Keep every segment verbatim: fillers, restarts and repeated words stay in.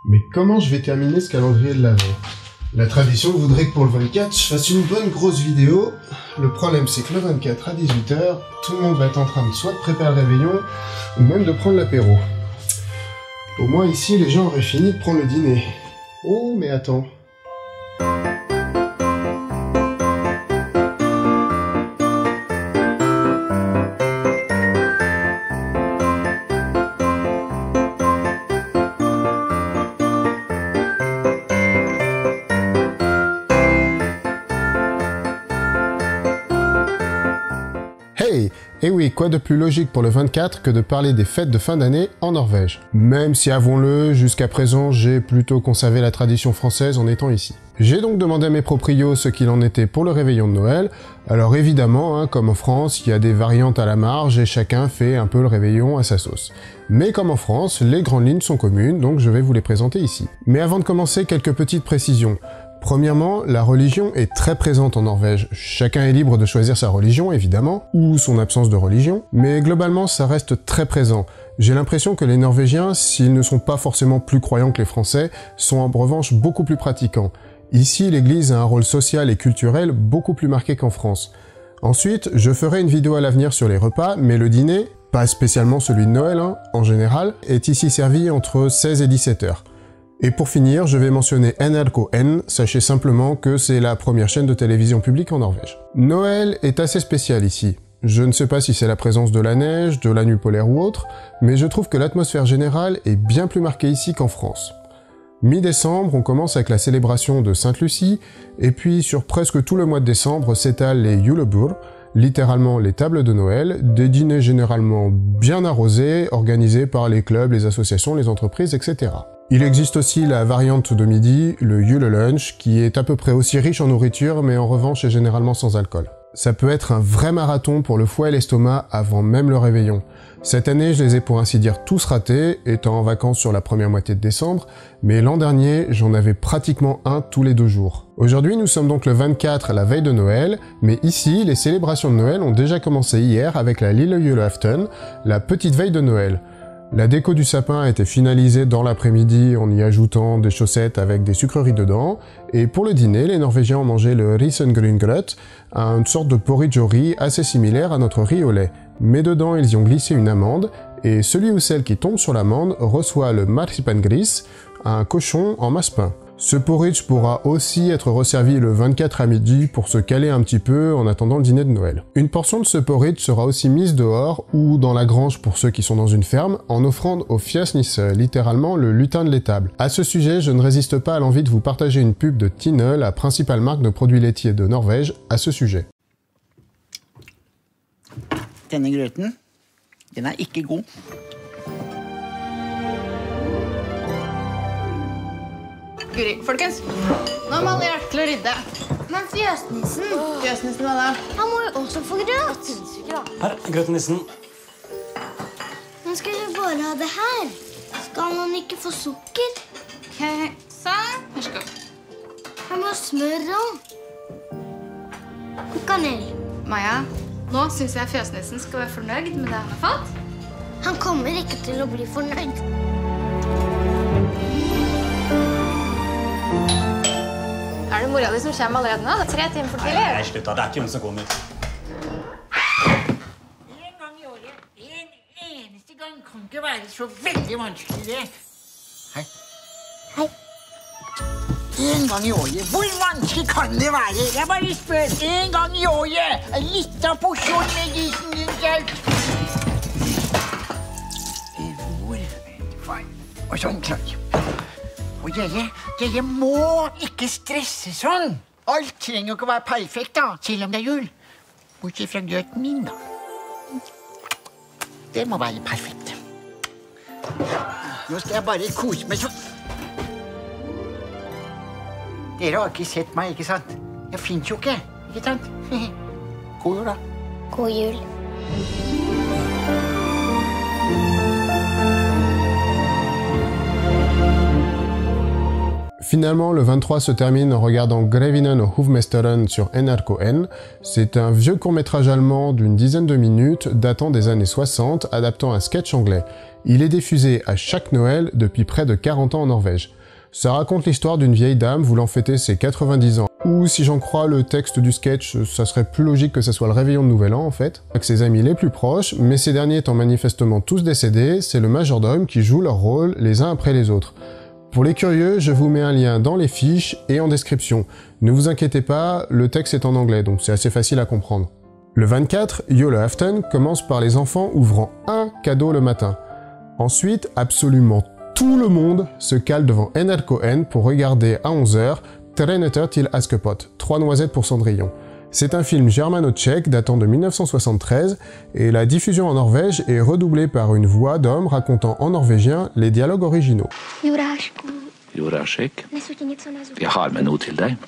Mais comment je vais terminer ce calendrier de l'Avent? La tradition voudrait que pour le vingt-quatre, je fasse une bonne grosse vidéo. Le problème, c'est que le vingt-quatre à dix-huit heures, tout le monde va être en train de soit de préparer le réveillon, ou même de prendre l'apéro. Au moins ici, les gens auraient fini de prendre le dîner. Oh, mais attends. Hey! Et oui, quoi de plus logique pour le vingt-quatre que de parler des fêtes de fin d'année en Norvège. Même si, avouons-le, jusqu'à présent, j'ai plutôt conservé la tradition française en étant ici. J'ai donc demandé à mes proprios ce qu'il en était pour le réveillon de Noël. Alors évidemment, hein, comme en France, il y a des variantes à la marge et chacun fait un peu le réveillon à sa sauce. Mais comme en France, les grandes lignes sont communes, donc je vais vous les présenter ici. Mais avant de commencer, quelques petites précisions. Premièrement, la religion est très présente en Norvège. Chacun est libre de choisir sa religion, évidemment, ou son absence de religion, mais globalement, ça reste très présent. J'ai l'impression que les Norvégiens, s'ils ne sont pas forcément plus croyants que les Français, sont en revanche beaucoup plus pratiquants. Ici, l'Église a un rôle social et culturel beaucoup plus marqué qu'en France. Ensuite, je ferai une vidéo à l'avenir sur les repas, mais le dîner, pas spécialement celui de Noël, hein, en général, est ici servi entre seize et dix-sept heures. Et pour finir, je vais mentionner N R K N, sachez simplement que c'est la première chaîne de télévision publique en Norvège. Noël est assez spécial ici. Je ne sais pas si c'est la présence de la neige, de la nuit polaire ou autre, mais je trouve que l'atmosphère générale est bien plus marquée ici qu'en France. Mi-décembre, on commence avec la célébration de Sainte-Lucie, et puis sur presque tout le mois de décembre s'étalent les julebord, littéralement les tables de Noël, des dîners généralement bien arrosés, organisés par les clubs, les associations, les entreprises, et cetera. Il existe aussi la variante de midi, le julelunch, qui est à peu près aussi riche en nourriture, mais en revanche est généralement sans alcool. Ça peut être un vrai marathon pour le foie et l'estomac avant même le réveillon. Cette année, je les ai pour ainsi dire tous ratés, étant en vacances sur la première moitié de décembre, mais l'an dernier, j'en avais pratiquement un tous les deux jours. Aujourd'hui, nous sommes donc le vingt-quatre, la veille de Noël, mais ici, les célébrations de Noël ont déjà commencé hier avec la Lille Julafton, la petite veille de Noël. La déco du sapin a été finalisée dans l'après-midi en y ajoutant des chaussettes avec des sucreries dedans, et pour le dîner, les Norvégiens ont mangé le risengrynsgrøt, une sorte de porridge au riz assez similaire à notre riz au lait. Mais dedans, ils y ont glissé une amande, et celui ou celle qui tombe sur l'amande reçoit le marsipangris, un cochon en masse-pain. Ce porridge pourra aussi être resservi le vingt-quatre à midi pour se caler un petit peu en attendant le dîner de Noël. Une portion de ce porridge sera aussi mise dehors ou dans la grange pour ceux qui sont dans une ferme en offrande au fjøsnisse, littéralement le lutin de l'étable. À ce sujet, je ne résiste pas à l'envie de vous partager une pub de Tine, la principale marque de produits laitiers de Norvège, à ce sujet. Denne grøten, den er ikke god. Guri, folkens, nå må alle hjelpe til å rydde. Men fjøsnissen, Fjøsnissen, hva da? han må jo også få grøt. Her, grøtenissen. Men skal vi bare ha det her? Skal han ikke få sukker? Ok, sånn. Vær så god. Han må ha smør og og kanel. Maja, nå synes jeg fjøsnissen skal være fornøyd med det han har fått. Han kommer ikke til å bli fornøyd. Er det mora di som kommer allerede nå? Det er tre timer for tidlig. Nei, slutt da. Det er ikke hun som kommer. En gang i året, en eneste gang, kan ikke være så veldig vanskelig det. Hei. Hei. En gang i året, hvor vanskelig kan det være? Jeg bare spør, en gang i året, en liten porsjon med risengrynsgrøt. Hvor? Og sånn klar. Og dere, dere må ikke stresse sånn. Alt trenger jo ikke å være perfekt da, selv om det er jul. Bortsett fra grøten min da. Det må være perfekt. Nå skal jeg bare kose meg sånn. Dere har ikke sett meg, ikke sant? Jeg finnes jo ikke, ikke sant? God jul da. God jul. Finalement, le vingt-trois se termine en regardant Grevinnen og Hovmesteren sur N R K N. C'est un vieux court-métrage allemand d'une dizaine de minutes datant des années soixante, adaptant un sketch anglais. Il est diffusé à chaque Noël depuis près de quarante ans en Norvège. Ça raconte l'histoire d'une vieille dame voulant fêter ses quatre-vingt-dix ans. Ou si j'en crois le texte du sketch, ça serait plus logique que ça soit le réveillon de Nouvel An en fait. Avec ses amis les plus proches, mais ces derniers étant manifestement tous décédés, c'est le majordome qui joue leur rôle les uns après les autres. Pour les curieux, je vous mets un lien dans les fiches et en description. Ne vous inquiétez pas, le texte est en anglais, donc c'est assez facile à comprendre. Le vingt-quatre, Juleaften commence par les enfants ouvrant un cadeau le matin. Ensuite, absolument tout le monde se cale devant N R K N pour regarder à onze heures Tre nøtter til Askepott, Trois noisettes pour Cendrillon. C'est un film germano-tchèque datant de mille neuf cent soixante-treize et la diffusion en Norvège est redoublée par une voix d'homme racontant en norvégien les dialogues originaux. Jurasek, jeg har med noe til deg.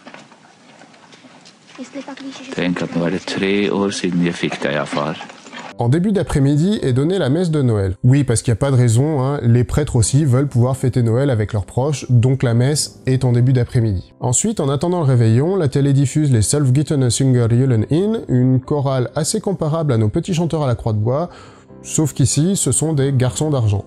Tenk at nå er det tre år siden jeg fikk deg av far. En début d'après-midi est donnée la messe de Noël. Oui, parce qu'il n'y a pas de raison, hein, les prêtres aussi veulent pouvoir fêter Noël avec leurs proches, donc la messe est en début d'après-midi. Ensuite, en attendant le réveillon, la télé diffuse les Sølvguttene synger julen inn, une chorale assez comparable à nos petits chanteurs à la croix de bois, sauf qu'ici, ce sont des garçons d'argent.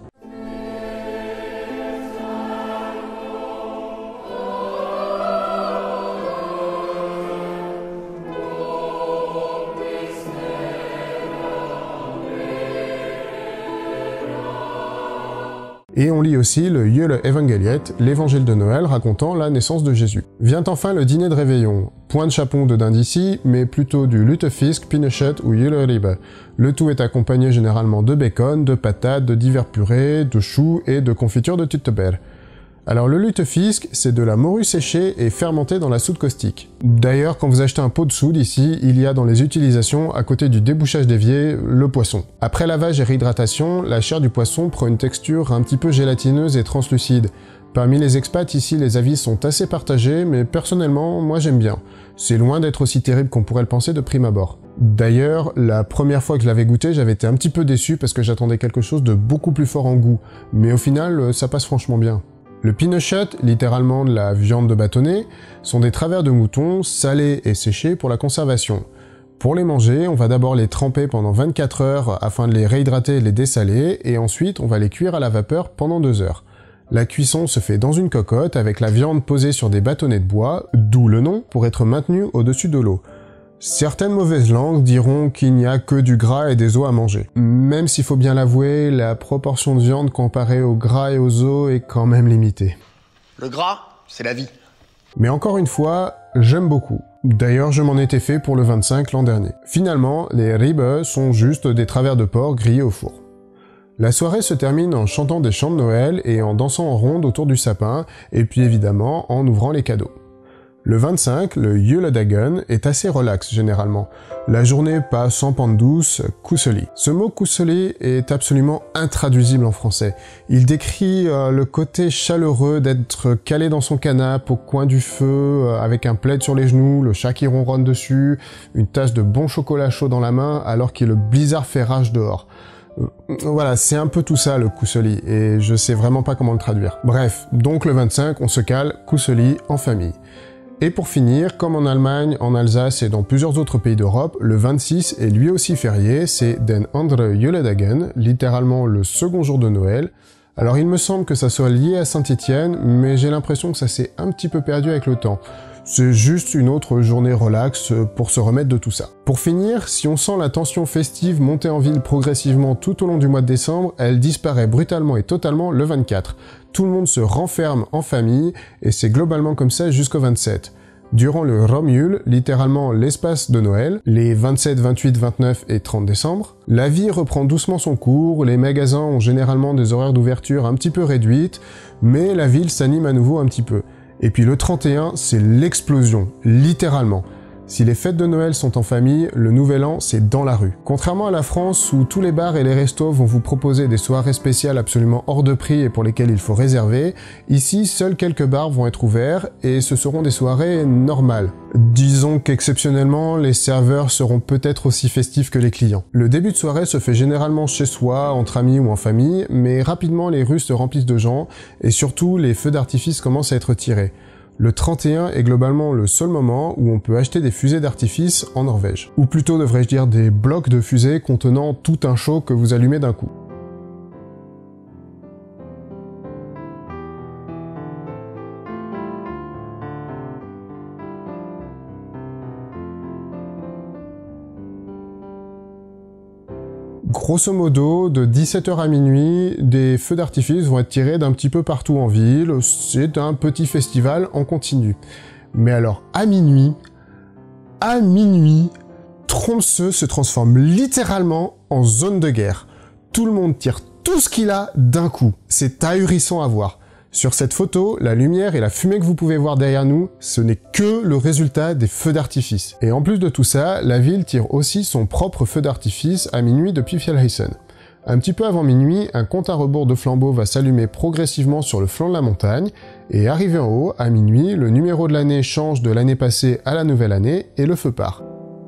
Et on lit aussi le Juleevangeliet, l'évangile de Noël racontant la naissance de Jésus. Vient enfin le dîner de réveillon. Point de chapon de dinde ici, mais plutôt du lutefisk, pinnekjøtt ou juleribbe. Le tout est accompagné généralement de bacon, de patates, de divers purées, de choux et de confiture de tyttebær. Alors le lutefisk, c'est de la morue séchée et fermentée dans la soude caustique. D'ailleurs, quand vous achetez un pot de soude ici, il y a dans les utilisations, à côté du débouchage d'évier, le poisson. Après lavage et réhydratation, la chair du poisson prend une texture un petit peu gélatineuse et translucide. Parmi les expats ici, les avis sont assez partagés, mais personnellement, moi j'aime bien. C'est loin d'être aussi terrible qu'on pourrait le penser de prime abord. D'ailleurs, la première fois que je l'avais goûté, j'avais été un petit peu déçu parce que j'attendais quelque chose de beaucoup plus fort en goût. Mais au final, ça passe franchement bien. Le pinnekjøtt, littéralement de la viande de bâtonnet, sont des travers de mouton salés et séchés pour la conservation. Pour les manger, on va d'abord les tremper pendant vingt-quatre heures afin de les réhydrater et de les dessaler, et ensuite on va les cuire à la vapeur pendant deux heures. La cuisson se fait dans une cocotte avec la viande posée sur des bâtonnets de bois, d'où le nom, pour être maintenue au-dessus de l'eau. Certaines mauvaises langues diront qu'il n'y a que du gras et des os à manger. Même s'il faut bien l'avouer, la proportion de viande comparée au gras et aux os est quand même limitée. Le gras, c'est la vie. Mais encore une fois, j'aime beaucoup. D'ailleurs, je m'en étais fait pour le vingt-cinq l'an dernier. Finalement, les ribbe sont juste des travers de porc grillés au four. La soirée se termine en chantant des chants de Noël et en dansant en ronde autour du sapin, et puis évidemment en ouvrant les cadeaux. Le vingt-cinq, le juledagen, est assez relax généralement. La journée passe en pente douce, kuseli. Ce mot kuseli est absolument intraduisible en français. Il décrit euh, le côté chaleureux d'être calé dans son canapé au coin du feu, euh, avec un plaid sur les genoux, le chat qui ronronne dessus, une tasse de bon chocolat chaud dans la main alors que le blizzard fait rage dehors. Voilà, c'est un peu tout ça le kuseli, et je sais vraiment pas comment le traduire. Bref, donc le vingt-cinq, on se cale kuseli en famille. Et pour finir, comme en Allemagne, en Alsace et dans plusieurs autres pays d'Europe, le vingt-six est lui aussi férié, c'est Den andre Juledagen, littéralement le second jour de Noël. Alors il me semble que ça soit lié à Saint-Étienne, mais j'ai l'impression que ça s'est un petit peu perdu avec le temps. C'est juste une autre journée relax pour se remettre de tout ça. Pour finir, si on sent la tension festive monter en ville progressivement tout au long du mois de décembre, elle disparaît brutalement et totalement le vingt-quatre. Tout le monde se renferme en famille, et c'est globalement comme ça jusqu'au vingt-sept. Durant le Romjul, littéralement l'espace de Noël, les vingt-sept, vingt-huit, vingt-neuf et trente décembre, la vie reprend doucement son cours, les magasins ont généralement des horaires d'ouverture un petit peu réduites, mais la ville s'anime à nouveau un petit peu. Et puis le trente et un, c'est l'explosion, littéralement. Si les fêtes de Noël sont en famille, le Nouvel An, c'est dans la rue. Contrairement à la France, où tous les bars et les restos vont vous proposer des soirées spéciales absolument hors de prix et pour lesquelles il faut réserver, ici, seuls quelques bars vont être ouverts, et ce seront des soirées normales. Disons qu'exceptionnellement, les serveurs seront peut-être aussi festifs que les clients. Le début de soirée se fait généralement chez soi, entre amis ou en famille, mais rapidement les rues se remplissent de gens, et surtout les feux d'artifice commencent à être tirés. Le trente et un est globalement le seul moment où on peut acheter des fusées d'artifice en Norvège. Ou plutôt devrais-je dire des blocs de fusées contenant tout un show que vous allumez d'un coup. Grosso modo, de dix-sept heures à minuit, des feux d'artifice vont être tirés d'un petit peu partout en ville. C'est un petit festival en continu. Mais alors, à minuit, à minuit, Tromsø se transforme littéralement en zone de guerre. Tout le monde tire tout ce qu'il a d'un coup. C'est ahurissant à voir. Sur cette photo, la lumière et la fumée que vous pouvez voir derrière nous, ce n'est que le résultat des feux d'artifice. Et en plus de tout ça, la ville tire aussi son propre feu d'artifice à minuit depuis Fjellheisen. Un petit peu avant minuit, un compte à rebours de flambeaux va s'allumer progressivement sur le flanc de la montagne, et arrivé en haut, à minuit, le numéro de l'année change de l'année passée à la nouvelle année, et le feu part.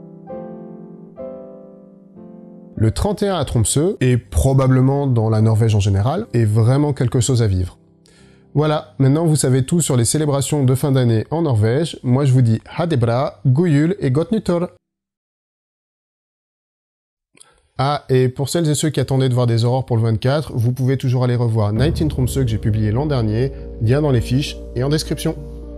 Le trente et un à Tromsø, et probablement dans la Norvège en général, est vraiment quelque chose à vivre. Voilà, maintenant vous savez tout sur les célébrations de fin d'année en Norvège. Moi je vous dis ha det bra, god jul et gott nyttår. Ah, et pour celles et ceux qui attendaient de voir des aurores pour le vingt-quatre, vous pouvez toujours aller revoir Night in Tromsø que j'ai publié l'an dernier, lien dans les fiches et en description.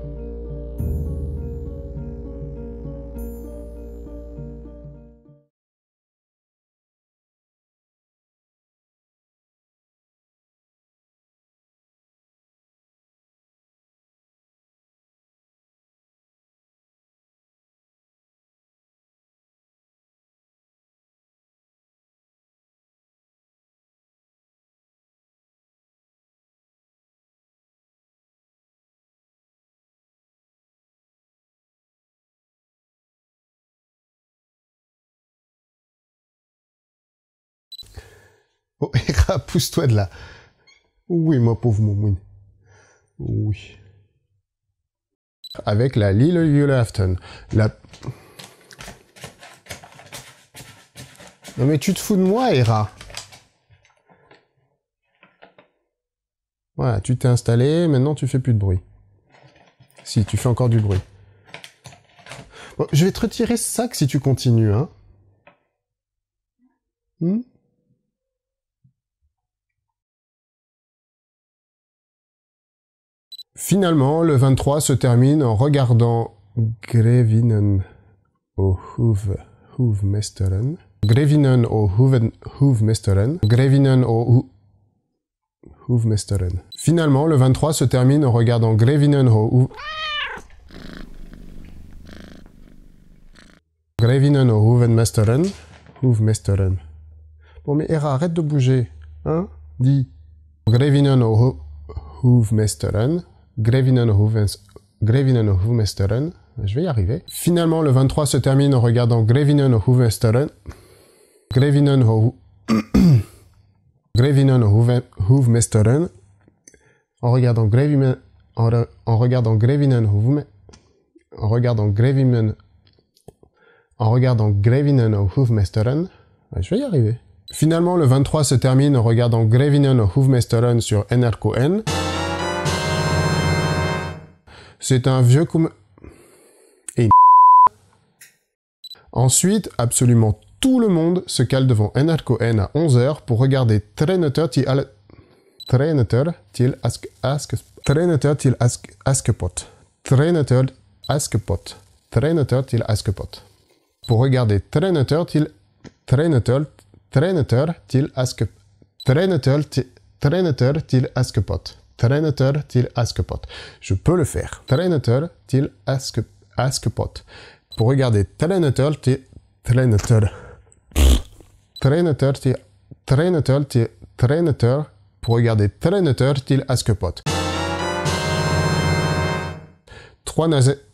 Oh, Hera, pousse-toi de là. Oui, ma pauvre Momoun. Oui. Avec la Lille Julafton. La... Non mais tu te fous de moi, Hera. Voilà, tu t'es installé, maintenant tu fais plus de bruit. Si, tu fais encore du bruit. Bon, je vais te retirer ce sac si tu continues, hein. Hmm? Finalement, le vingt-trois se termine en regardant Grevinnen og Hovmesteren. Grevinnen og Hovmesteren. Grevinnen og Hovmesteren. Finalement, le vingt-trois se termine en regardant Grevinnen og Grevinnen og Hovmesteren. Hovmesteren. Bon, mais Hera, arrête de bouger. Hein? Dis. Grevinnen og Hovmesteren. Grevinnen og Hovmesteren. Je vais y arriver. Finalement, le vingt-trois se termine en regardant Grevinnen og Hovmesteren. Grevinnen og Grevinnen og Hovmesteren. En regardant Grevinnen en, re... en regardant Grevinnen og en regardant Grevinnen en regardant Grevinnen og Hovmesteren. Je vais y arriver. Finalement, le vingt-trois se termine en regardant Grevinnen og Hovmesteren sur N R K N. C'est un vieux com... Et une... Ensuite, absolument tout le monde se cale devant N R K N à onze heures pour regarder Treneter til al... Treneter til ask... ask... Treneter til ask... Askepott. Treneter Askepott. Treneter til Askepott. Pour regarder Treneter til... Treneter... Treneter til Askepott. Treneter til... Treneter til Askepott. Treneter til Askepott. Je peux le faire. Treneter til Aske... Askepott. Pour regarder Treneter til... Treneter... Treneter til... Treneter til... Treneter... Pour regarder Treneter til Askepott. Trois nazes...